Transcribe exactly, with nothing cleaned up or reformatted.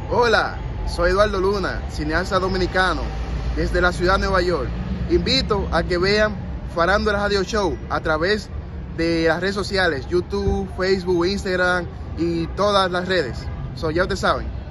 Hola, soy Eduardo Luna, cineasta dominicano, desde la ciudad de Nueva York. Invito a que vean Farándula Radio Show a través de las redes sociales, YouTube, Facebook, Instagram y todas las redes. So, ya ustedes saben.